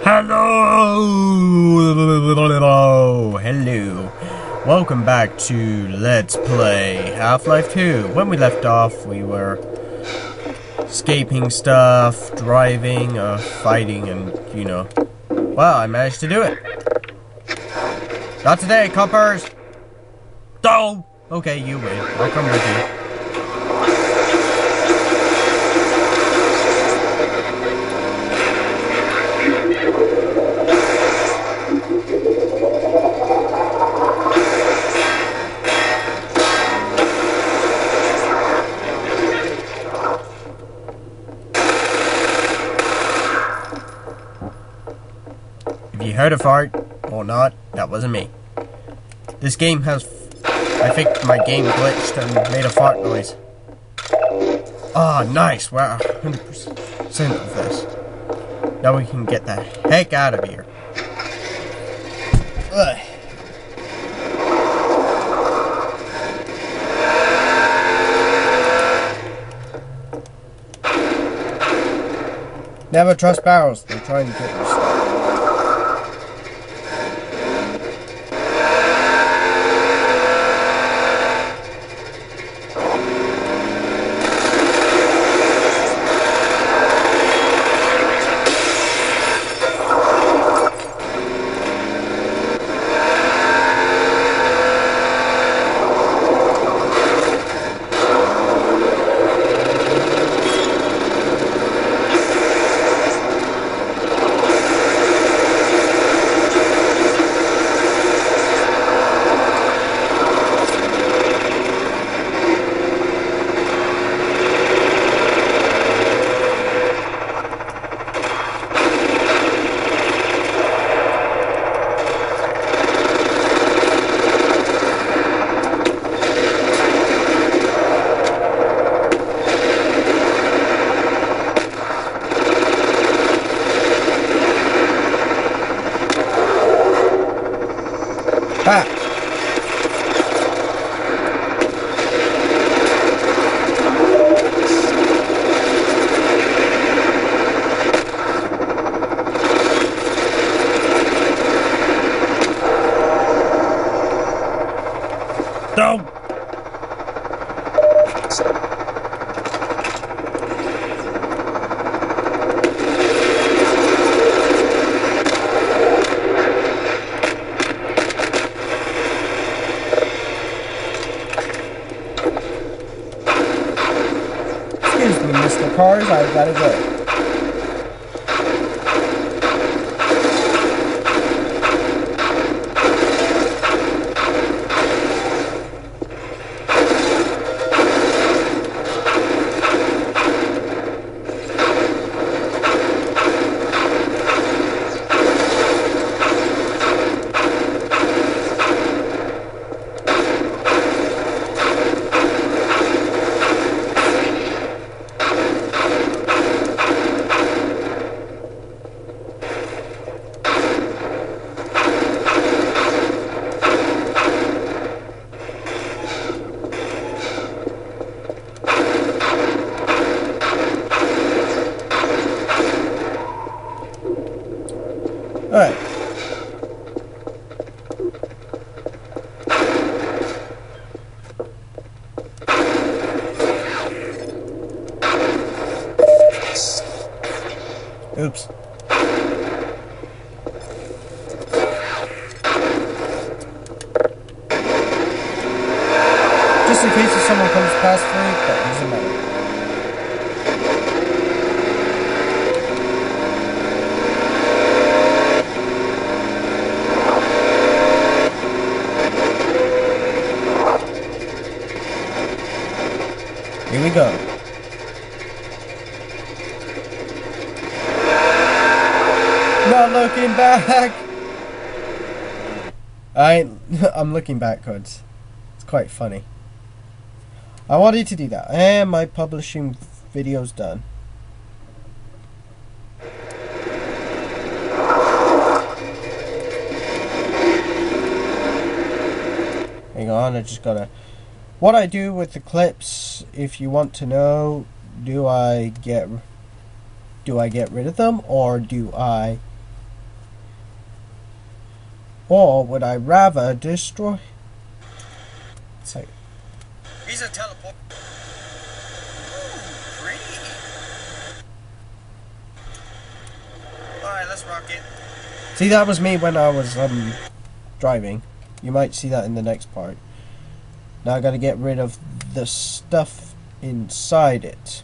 Hello. Welcome back to Let's Play Half-Life 2. When we left off, we were escaping stuff, driving, fighting, and, you know. Well, I managed to do it. Not today, coppers! Oh! Okay, you win. I'll come with you. If you heard a fart, or not, that wasn't me. This game has... I think my game glitched and made a fart noise. Ah, nice! We're 100% of this. Now we can get the heck out of here. Ugh. Never trust barrels. They're trying to get you stuck. Ah. No. Excuse me, Mr. Cars, I've gotta go. Alright. Oops. Just in case if someone comes past me, that doesn't matter. Here we go. Not looking back. I'm looking backwards. It's quite funny. I wanted to do that. And my publishing video's done. Hang on, I just gotta... What I do with the clips, if you want to know, do I get rid of them, or do I Or would I rather destroy? It's like, He's a teleport. Ooh, pretty. Alright, let's rock it. see, that was me when I was driving. You might see that in the next part. Now I gotta get rid of the stuff inside it.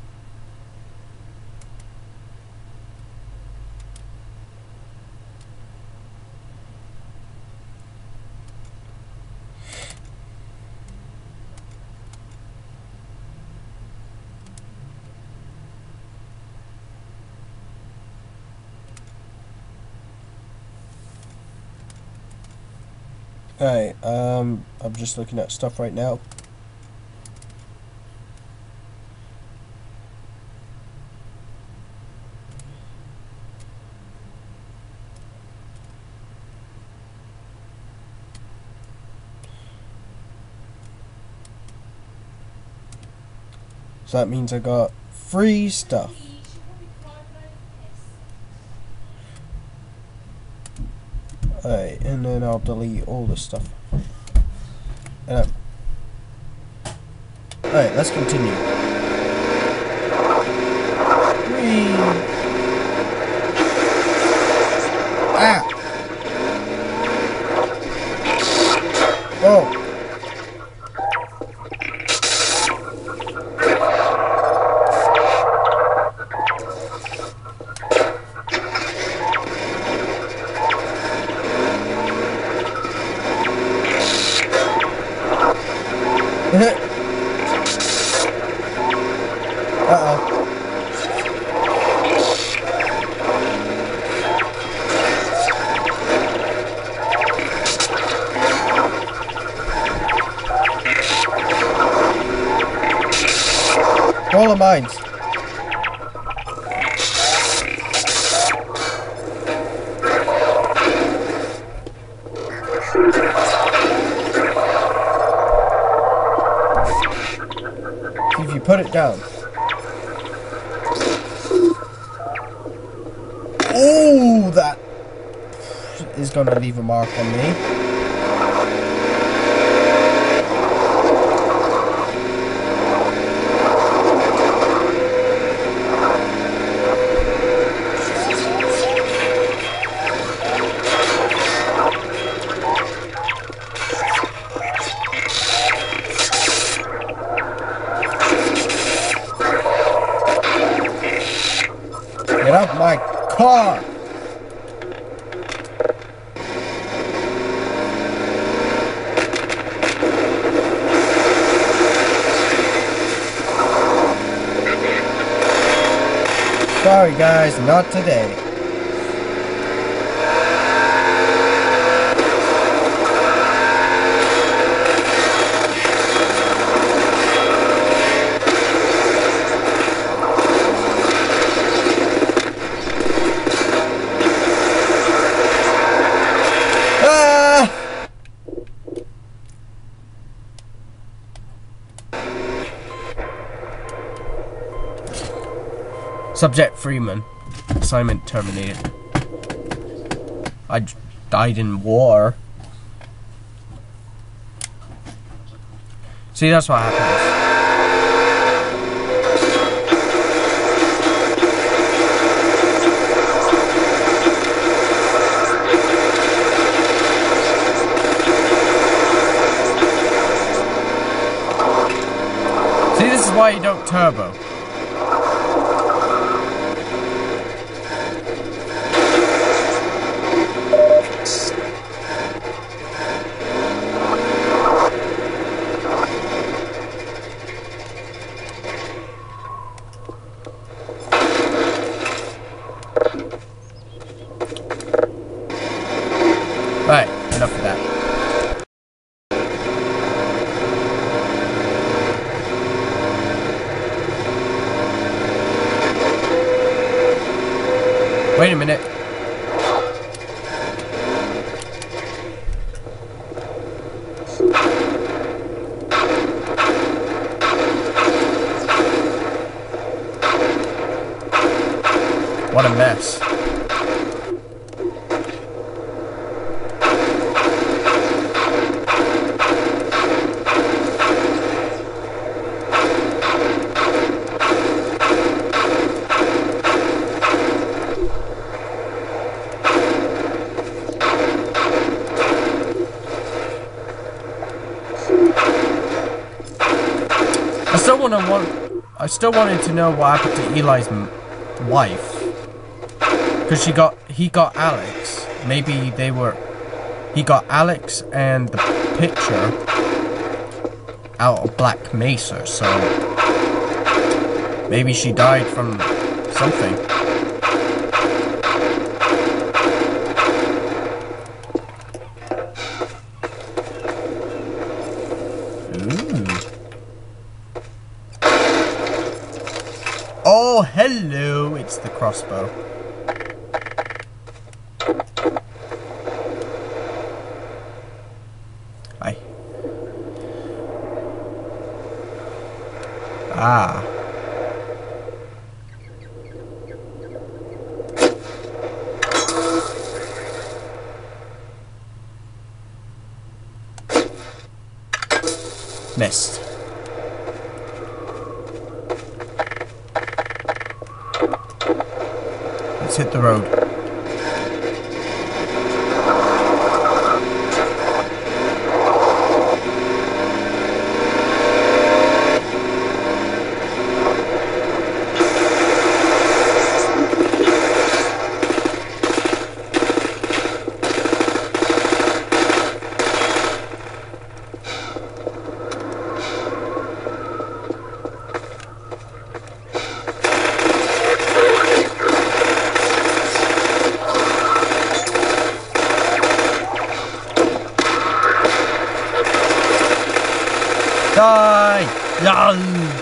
Alright, I'm just looking at stuff right now. So that means I got free stuff. Alright, and then I'll delete all this stuff. Alright, let's continue. Whee! Ah! Oh! Uh-oh. All of mines. If you put it down. Oh, that is going to leave a mark on me. Get out my car! Sorry guys, not today. Subject Freeman. Assignment terminated. I died in war. See, that's what happens. See, this is why you don't turbo. Right, enough of that. still wanted to know what happened to Eli's wife. Because he got Alex. Maybe he got Alex and the picture out of Black Mesa, so maybe she died from something. Ooh. Oh, hello, it's the crossbow. Hi. Ah. Missed. Let's hit the road. Die! No!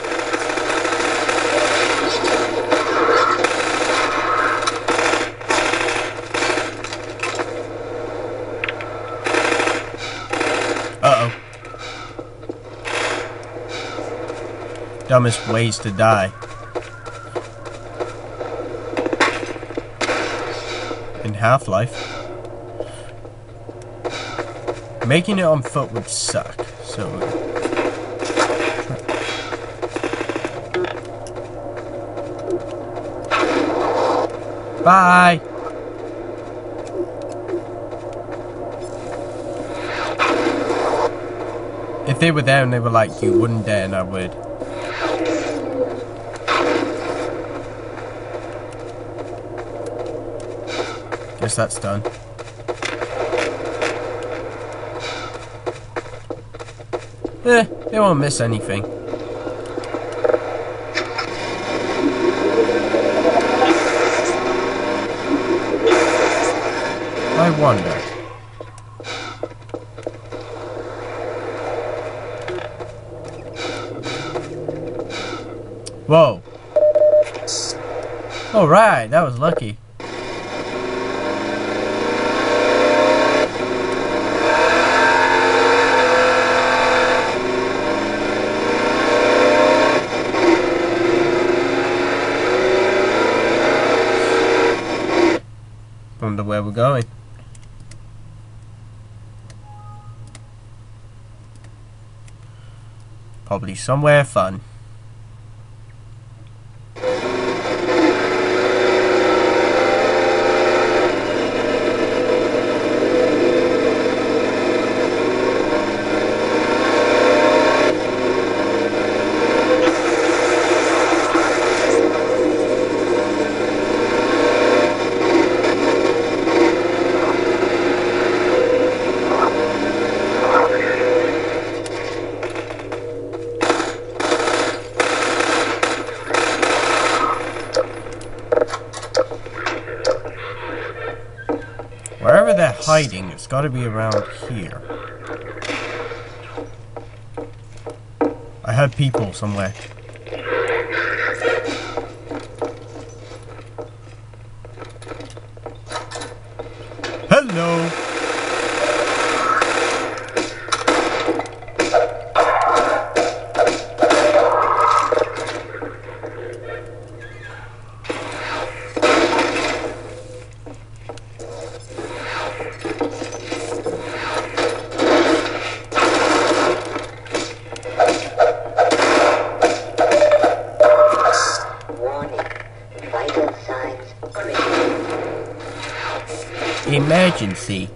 Uh-oh. Dumbest ways to die. In Half-Life. Making it on foot would suck, so... Bye! If they were there and they were like, you wouldn't dare, and I would. Guess that's done. They won't miss anything. I wonder. Whoa. Alright, that was lucky. Wonder where we're going. Probably somewhere fun. Wherever they're hiding, it's got to be around here. I heard people somewhere. Hello! Emergency.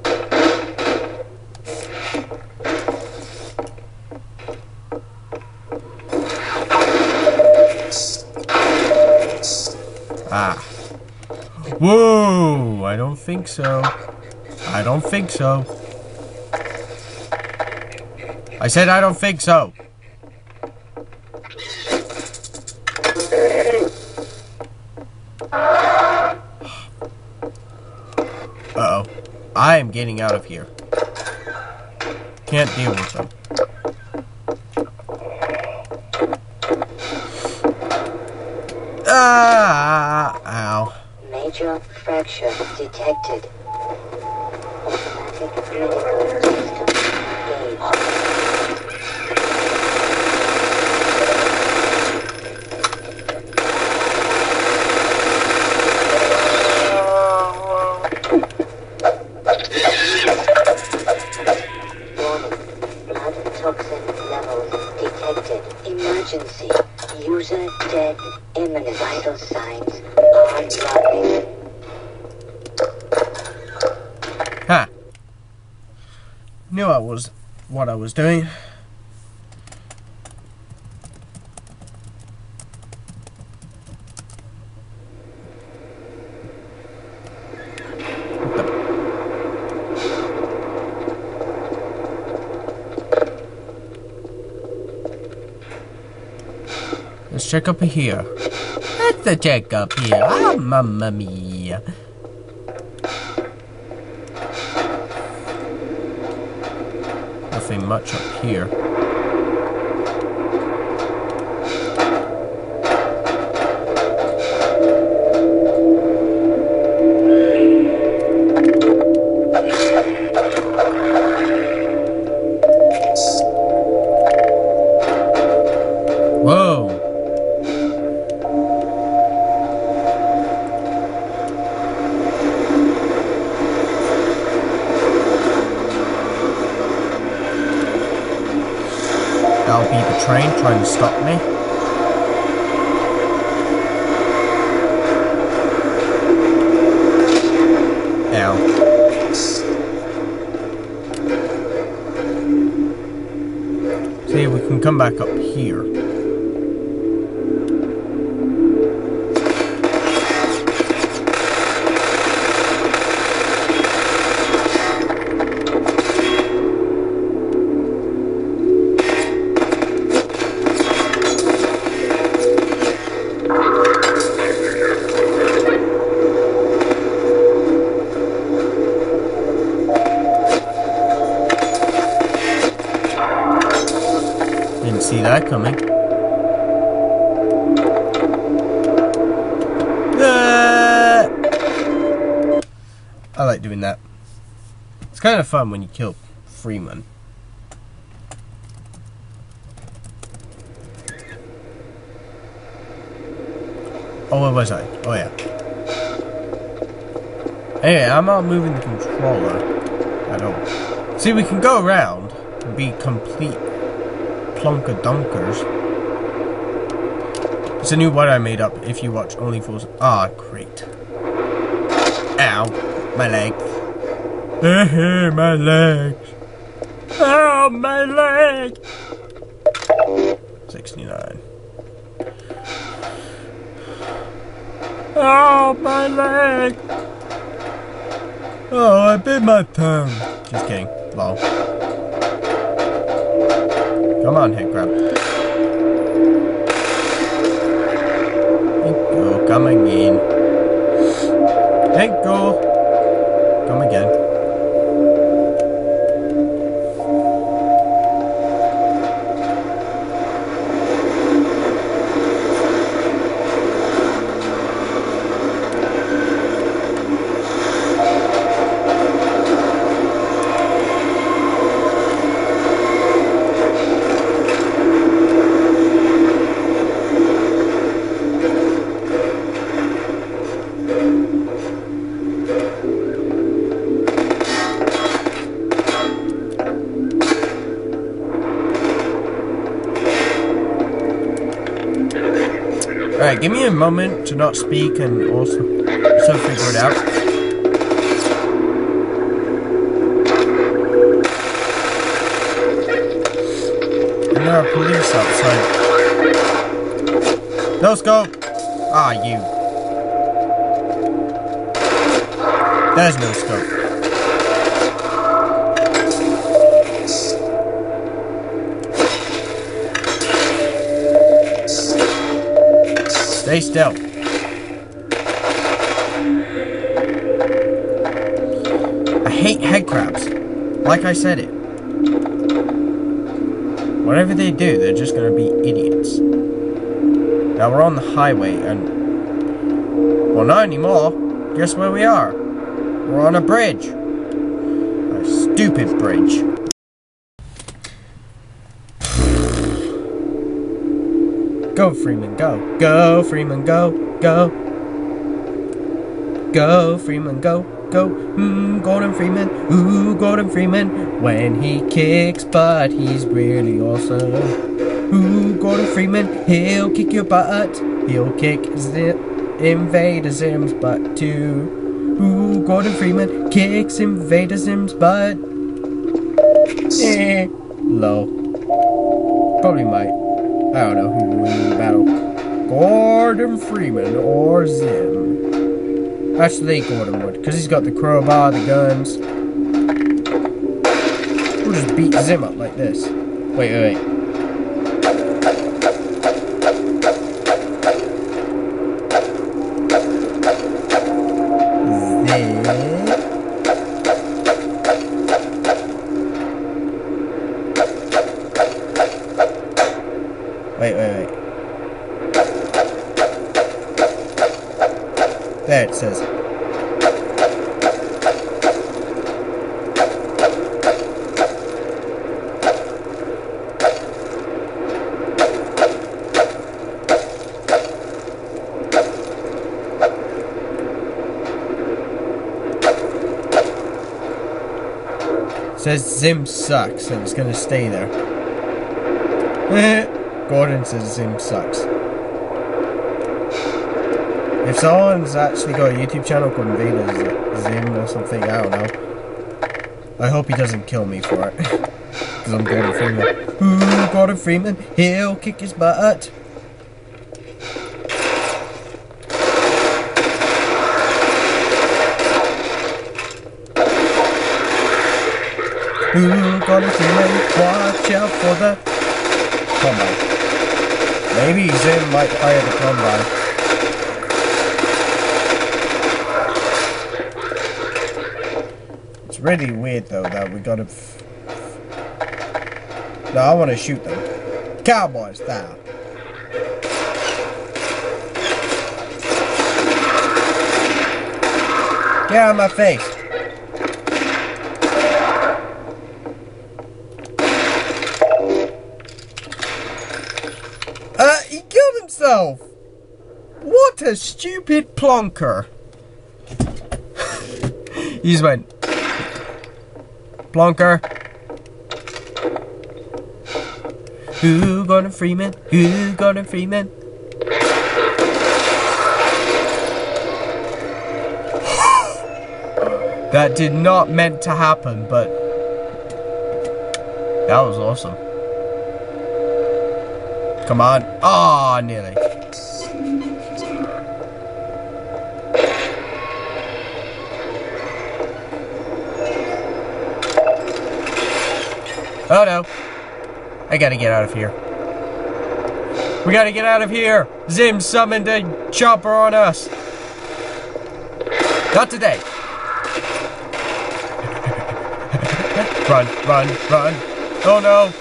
Whoa! I don't think so. I don't think so. I said I don't think so. Uh-oh. I am getting out of here. Can't deal with them. Ah! Ow. Major fracture detected. Automatic medical system engaged. Toxin levels detected. Emergency. User dead. Imminent. Vital signs are dropping. Ha! Knew I was what I was doing. Let's check up here. Let's check up here. Ah, mamma mia. Nothing much up here. Whoa. That'll be the train trying to stop me. Ow. See, we can come back up here. Didn't see that coming. I like doing that. It's kind of fun when you kill Freeman. Oh, where was I? Oh, yeah. Anyway, I'm not moving the controller at all. See, we can go around and be complete plonker-dunkers. It's a new word I made up if you watch Only Fools. Ah, great. Ow. My leg. My legs. Ow, my leg. 69. Oh, my leg. Oh, I bit my tongue. Just kidding. Lol. Come on, head grab. Thank you. Coming in. Thank you. Come again. Alright, give me a moment to not speak and also figure it out. And there are police outside. No scope! Ah, you. There's no scope. Stay still. I hate head crabs. Like I said it. Whatever they do, they're just gonna be idiots. Now we're on the highway and... well, not anymore. Guess where we are? We're on a bridge. A stupid bridge. Go, Freeman, go. Go, Freeman, go. Go. Go, Freeman, go. Go. Gordon Freeman. Ooh, Gordon Freeman. When he kicks butt, he's really awesome. Ooh, Gordon Freeman. He'll kick your butt. He'll kick Invader Zim's butt too. Ooh, Gordon Freeman kicks Invader Zim's butt. Low. Probably might. I don't know who will win the battle. Gordon Freeman or Zim. Actually, Gordon would, because he's got the crowbar, the guns. We'll just beat Zim up like this. Wait. Wait. There it says. It says Zim sucks and it's gonna stay there. Gordon says Zim sucks. If someone's actually got a YouTube channel called Invader Zim or something, I don't know. I hope he doesn't kill me for it. Because I'm Gordon Freeman. Ooh, Gordon Freeman, he'll kick his butt. Ooh, Gordon Freeman, watch out for the combine. Maybe Zim might fire the combine. It's really weird though that we gotta... No, I want to shoot them. Cowboy style. Get out of my face. He killed himself! What a stupid plonker! He just went... Plonker. Who Gordon Freeman? Who Gordon Freeman? That did not meant to happen, but... that was awesome. Come on. Ah, nearly. Oh no. I gotta get out of here. We gotta get out of here. Zim summoned a chopper on us. Not today. Run. Oh no.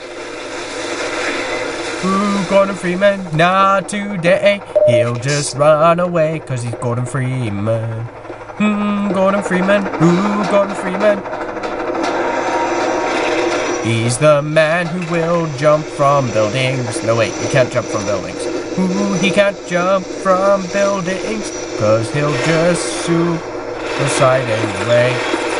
Ooh, Gordon Freeman, not today. He'll just run away, cause he's Gordon Freeman. Gordon Freeman, ooh, Gordon Freeman. He's the man who will jump from buildings. No wait, he can't jump from buildings. Ooh, he can't jump from buildings, cause he'll just suicide anyway.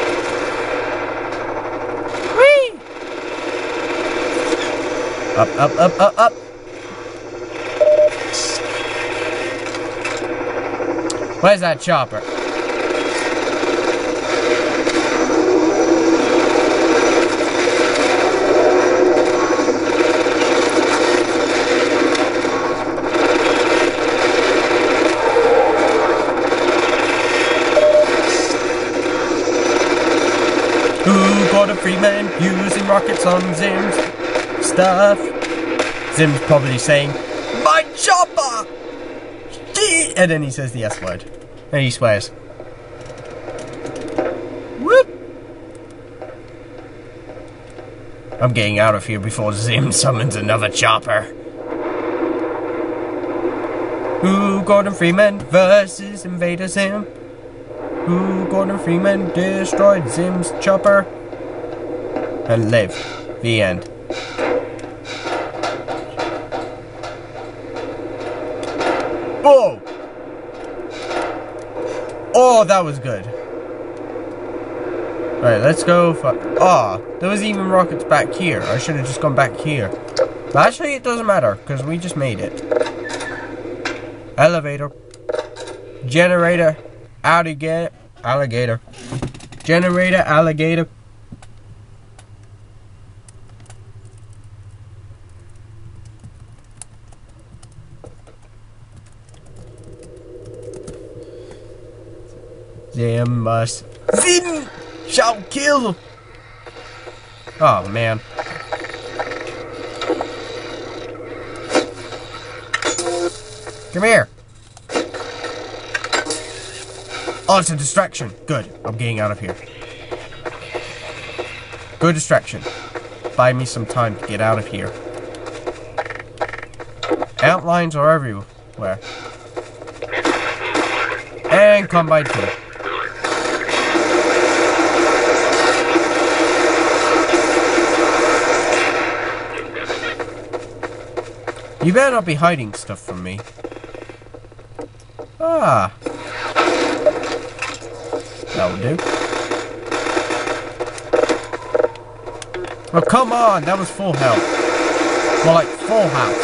Up. Where's that chopper? Ooh, Gordon Freeman using rockets on Zim's stuff. Zim's probably saying, "My chopper!" And then he says the S word. And he swears. Whoop! I'm getting out of here before Zim summons another chopper. Ooh, Gordon Freeman versus Invader Zim. Ooh, Gordon Freeman destroyed Zim's chopper and lived. The end. Oh! Oh, that was good. Alright, let's go for... Oh, there was even rockets back here. I should have just gone back here. But actually, it doesn't matter, because we just made it. Elevator. Generator. Alligator. Generator, alligator. Zim shall kill. Oh man. Come here. Oh, it's a distraction. Good. I'm getting out of here. Good distraction. Buy me some time to get out of here. Outlines are everywhere. And Combine 2. You better not be hiding stuff from me. Ah. That'll do. Oh, come on! That was full health. More like full health.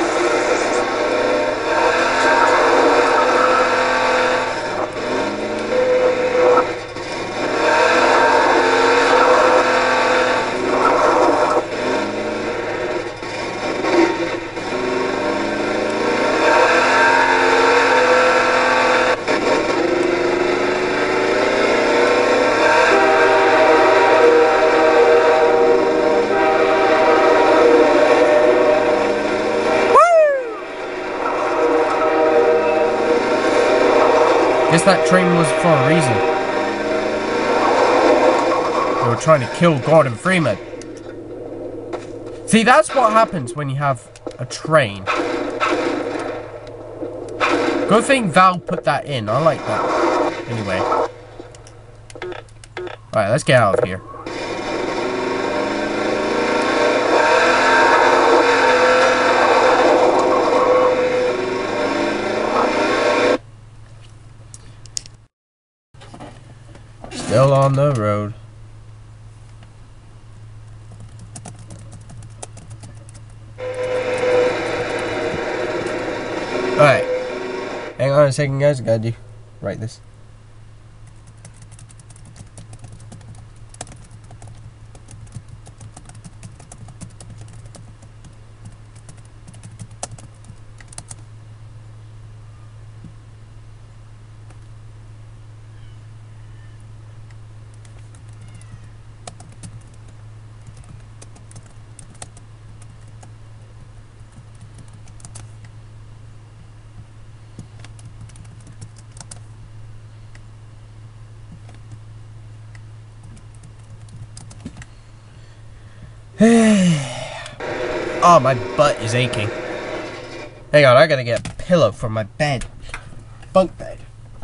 Guess that train was for a reason. They were trying to kill Gordon Freeman. See, that's what happens when you have a train. Good thing Val put that in. I like that. Anyway. Alright, let's get out of here. Still on the road. Alright. Hang on a second, guys. I gotta write this. Oh, my butt is aching. Hang on, I gotta get a pillow for my bed. Bunk bed.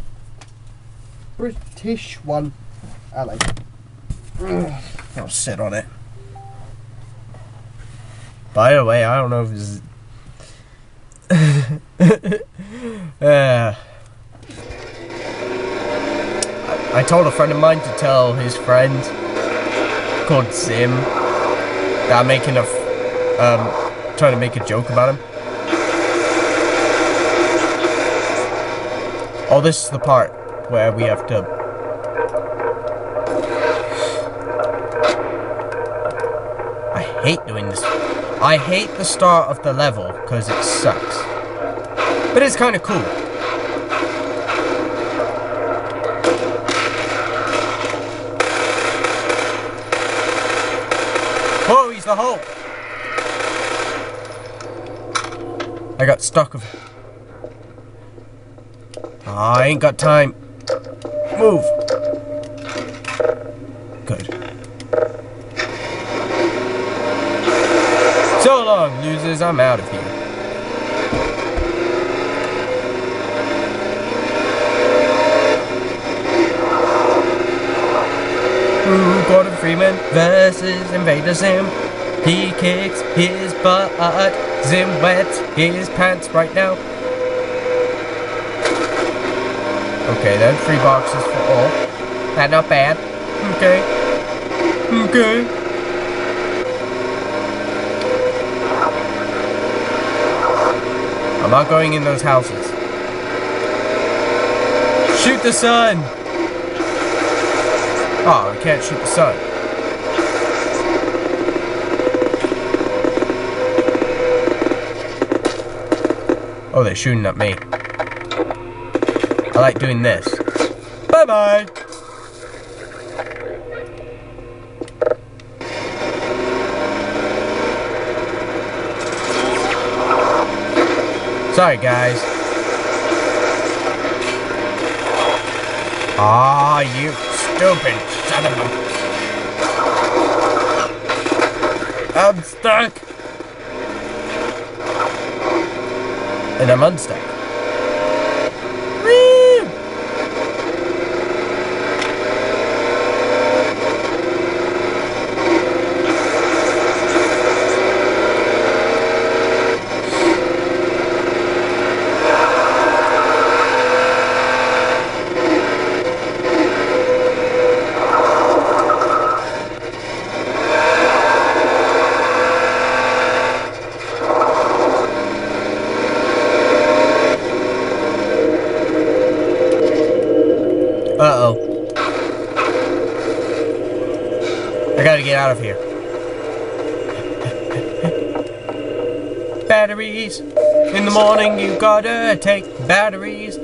British one. I like it. I'll sit on it. By the way, I don't know if this is... I told a friend of mine to tell his friend called Zim that I'm making a trying to make a joke about him. Oh, this is the part where we have to... I hate doing this. I hate the start of the level because it sucks. But it's kind of cool. the hole! I got stuck with it. I ain't got time. Move! Good. So long, losers. I'm out of here. Gordon Freeman versus Invader Zim. He kicks his butt. Zim wets his pants right now. Okay, then 3 boxes for all. That's not bad. Okay. Okay. I'm not going in those houses. Shoot the sun! Oh, we can't shoot the sun. Oh, they're shooting at me. I like doing this. Bye-bye! Sorry, guys. Ah, you stupid son of a... I'm stuck! And I'm unstuck. Whee! Uh-oh. I gotta get out of here. Batteries! In the morning you gotta take batteries.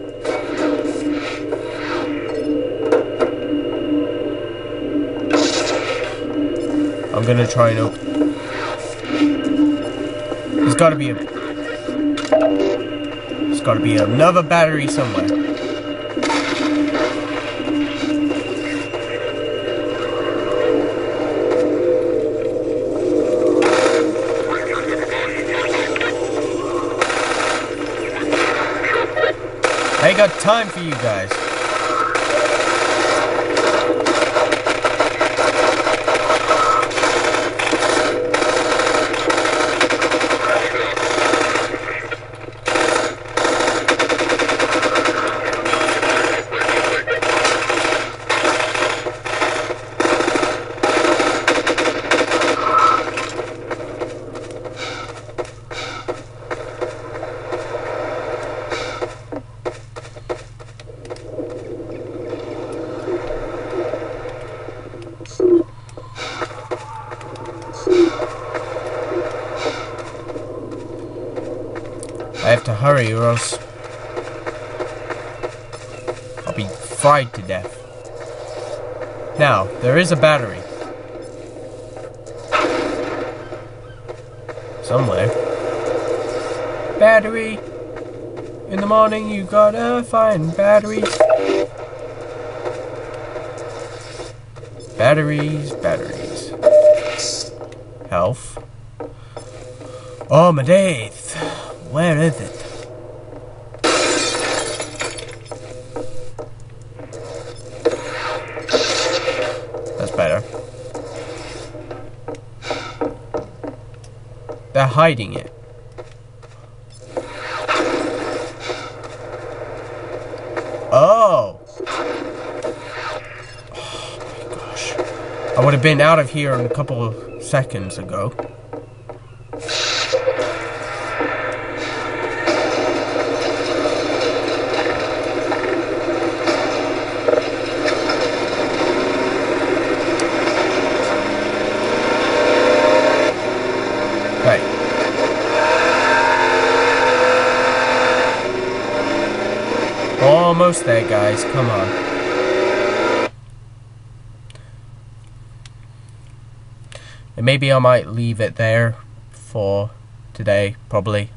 I'm gonna try and open. There's gotta be another battery somewhere. I ain't got time for you guys. I have to hurry or else I'll be fried to death. Now, there is a battery. Somewhere. Battery! In the morning you gotta find batteries. Batteries, batteries. Health. Oh, my days. Where is it? That's better. They're hiding it. Oh! Oh my gosh. I would have been out of here a couple of seconds ago. Almost there, guys. Come on. And maybe I might leave it there for today, probably.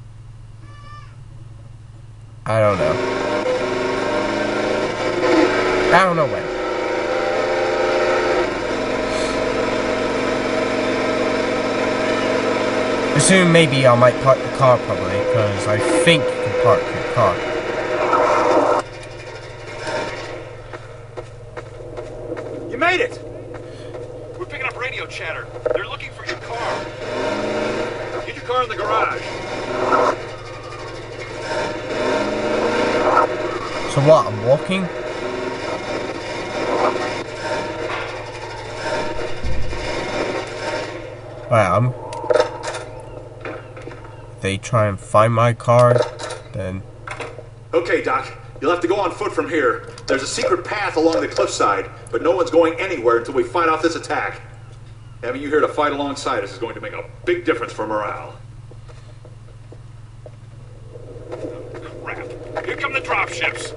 I don't know. I don't know when. Soon maybe I might park the car probably, because I think you can park your car. You made it! We're picking up radio chatter. They're looking for your car. Get your car in the garage. So what, I'm walking? Right, they try and find my car, then... Okay, Doc. You'll have to go on foot from here. There's a secret path along the cliffside, but no one's going anywhere until we fight off this attack. Having you here to fight alongside us is going to make a big difference for morale. Crap. Here come the dropships.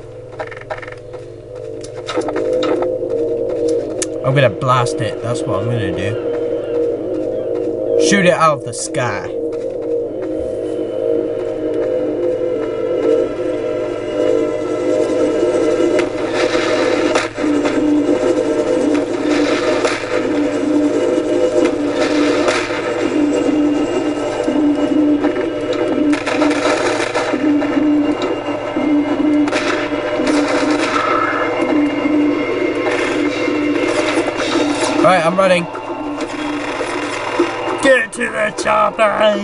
I'm gonna blast it, that's what I'm gonna do. Shoot it out of the sky. Alright, I'm running. Get to the chopper!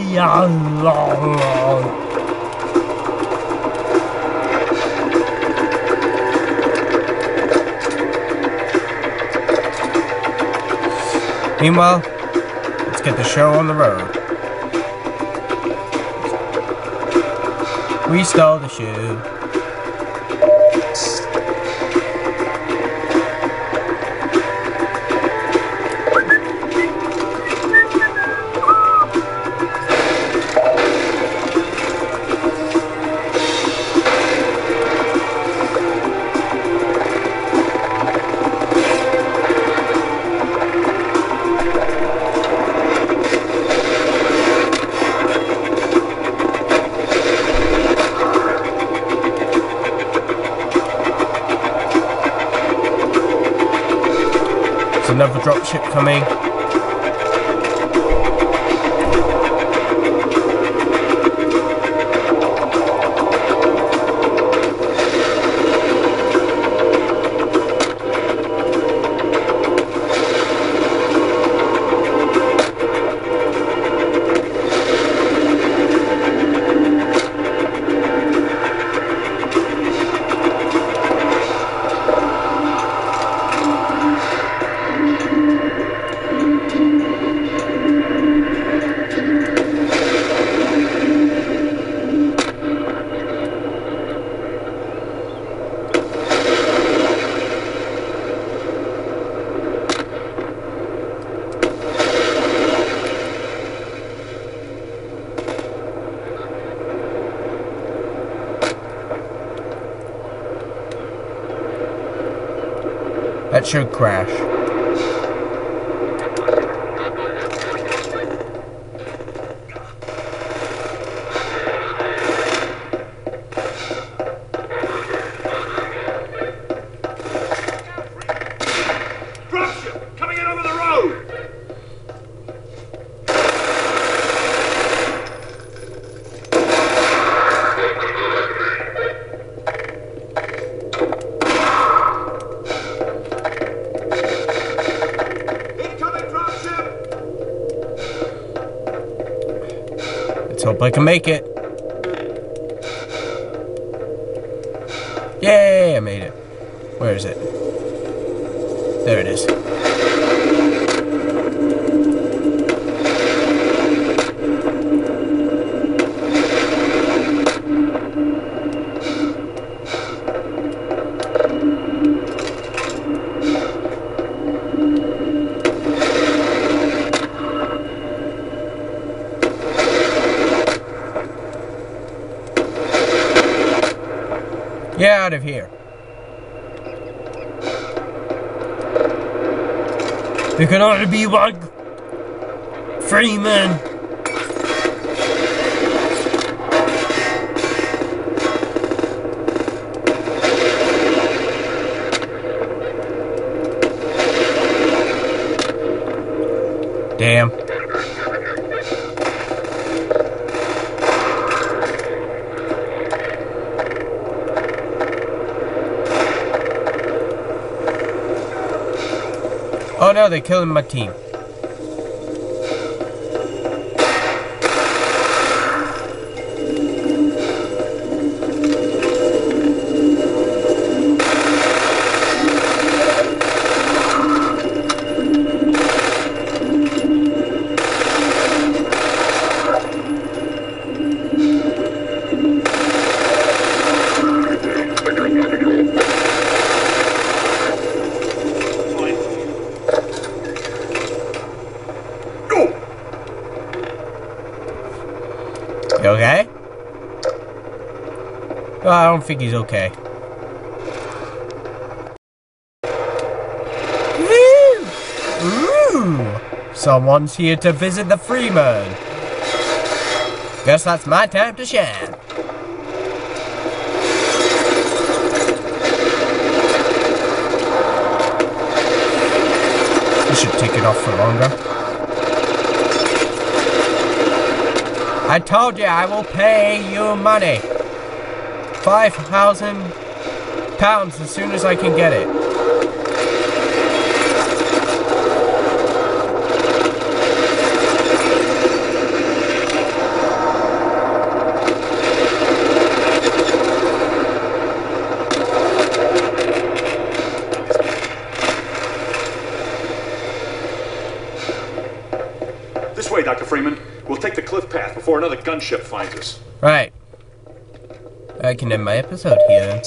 Meanwhile, let's get the show on the road. We stole the shoe. Another dropship coming. That should crash. Dropship! Coming in over the road! Let's hope I can make it. Yay, I made it. Where is it? There it is. Get out of here. There can only be one Freeman! Damn. Oh no, they're killing my team. You okay? Oh, I don't think he's okay. Ooh! Someone's here to visit the Freeman. Guess that's my time to shine. You should take it off for longer. I told you I will pay you money. £5,000 as soon as I can get it. This way, Dr. Freeman. We'll take the cliff path before another gunship finds us. Right. I can end my episode here then.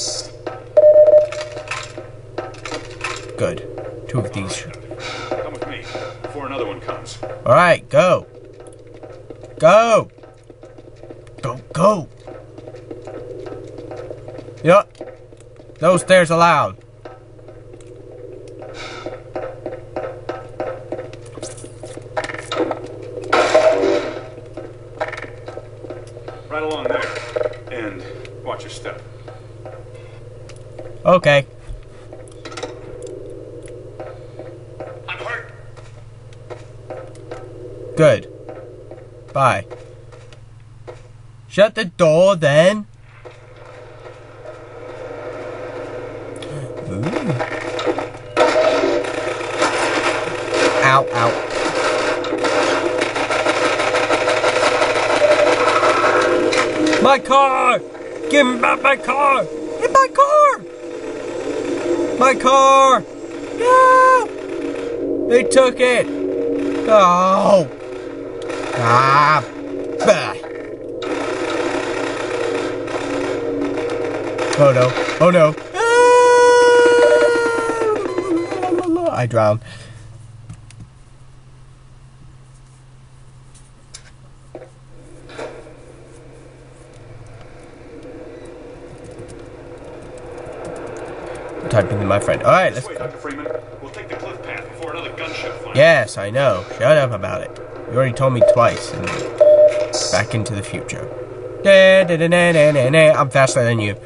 Good. 2 of these. Come with me before another one comes. Alright, go. Go! Go, go! Yup. No stairs allowed. Right along there. And watch your step. Okay. I'm hurt. Good. Bye. Shut the door then. Ooh. Ow, ow. My car! Give me back my car! Get my car! My car! No! They took it! Oh! Ah! Bah. Oh no! Oh no! Ah! I drowned. Typing to my friend. Alright, let's go. Dr. Freeman. We'll take the cliff path before another gunship finds us. Yes, I know. Shut up about it. You already told me twice. And Back into the Future. I'm faster than you.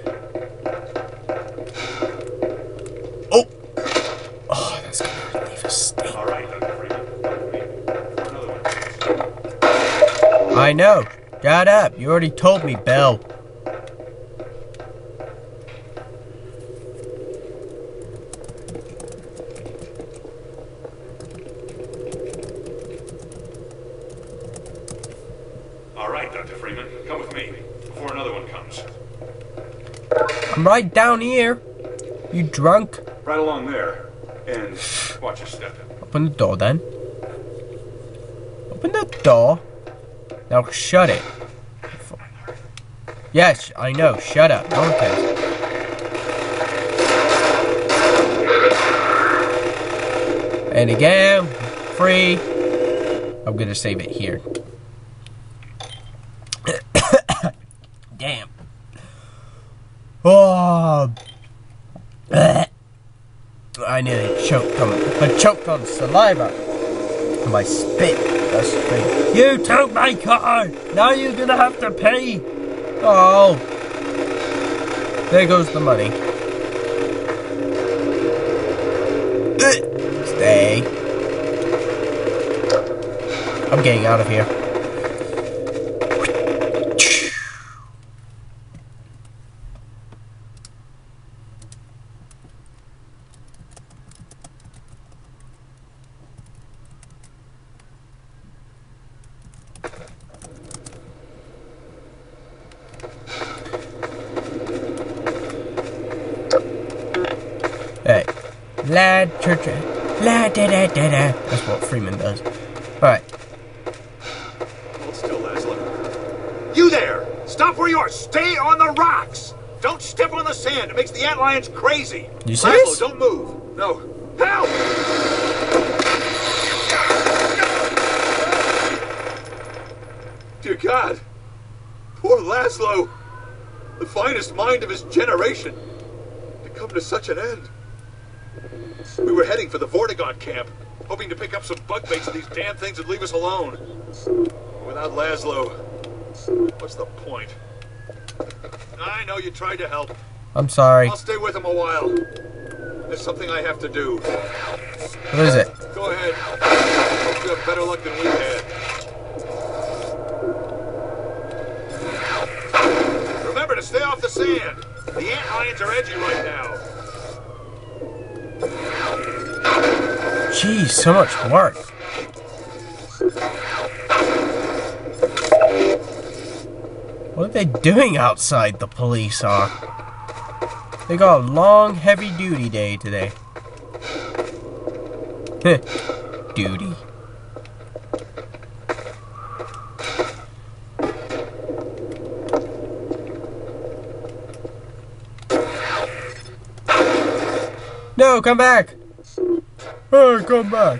Oh! Oh, that's gonna leave a stain. Alright, Dr. Freeman. Before another one comes. I know. Shut up. You already told me, Belle. Alright, Dr. Freeman. Come with me before another one comes. I'm right down here. You drunk? Right along there. And watch your step. Open the door then. Open the door. Now shut it. Yes, I know. Shut up. No one cares. And again, free. I'm gonna save it here. Damn. Oh. I nearly choked on. I choked on saliva. My spit. That's the thing. You took my car! Now you're gonna have to pay! Oh. There goes the money. Stay. I'm getting out of here. Hey. La church. La da da da da. That's what Freeman does. Alright. Hold still, Laszlo. You there! Stop where you are! Stay on the rocks! Don't step on the sand. It makes the antlions crazy. You serious? Laszlo, don't move. No. Help! Dear God. Poor Laszlo. The finest mind of his generation. To come to such an end. We were heading for the Vortigaunt camp, hoping to pick up some bug baits, and these damn things would leave us alone. Without Laszlo, what's the point? I know you tried to help. I'm sorry. I'll stay with him a while. There's something I have to do. What is it? Go ahead. Hope you have better luck than we've had. Remember to stay off the sand. The antlions are edgy right now. Jeez, so much work. What are they doing outside, the police are? They got a long, heavy duty day today. Duty. No, come back! Hey, come back!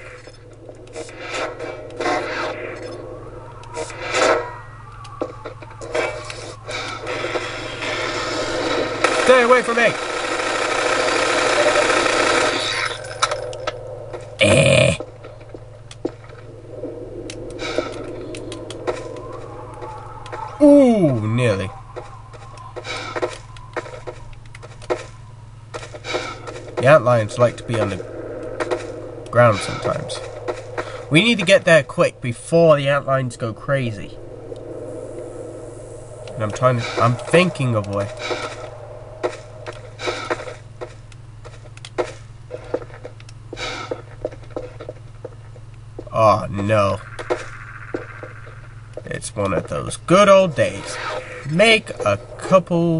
Stay away from me! Ooh, nearly. The antlions like to be on the ground sometimes. We need to get there quick before the antlions go crazy. And I'm thinking of a way. Oh no. It's one of those good old days. Make a couple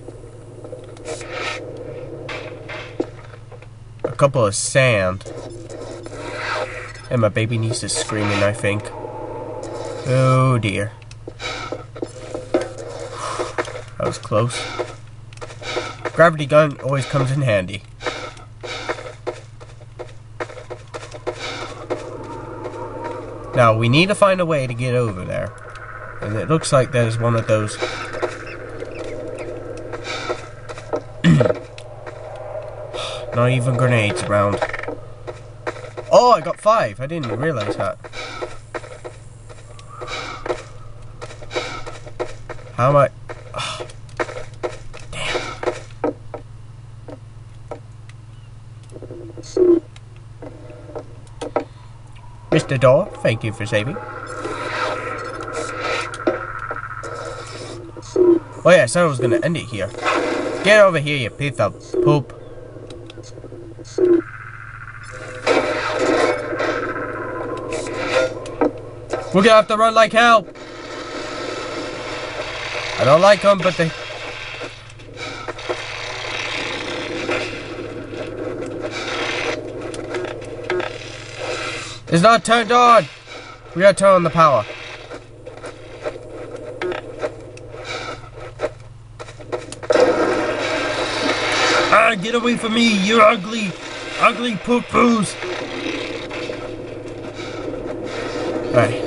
of sand. And my baby niece is screaming, I think. Oh dear. That was close. Gravity gun always comes in handy. Now, we need to find a way to get over there. And it looks like there's one of those... Not even grenades around. Oh, I got 5. I didn't realize that. How am I... Oh, damn. Mr. Door, thank you for saving. Oh yeah, I said I was gonna end it here. Get over here, you piece of poop. We're gonna have to run like hell. I don't like them, but they... It's not turned on. We gotta turn on the power. Ah, get away from me, you ugly poo-poos. Alright.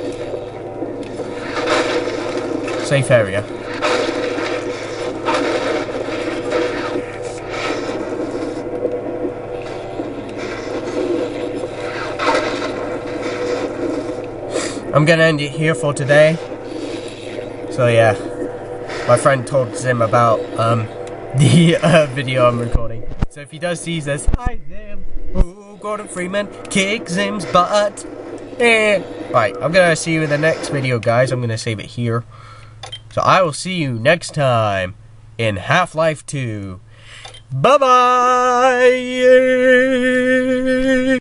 Safe area. I'm gonna end it here for today. So yeah, my friend told Zim about the video I'm recording. So if he does see this, hi Zim. Ooh, Gordon Freeman, kick Zim's butt. Right, I'm gonna see you in the next video, guys. I'm gonna save it here. So I will see you next time in Half-Life 2. Bye-bye!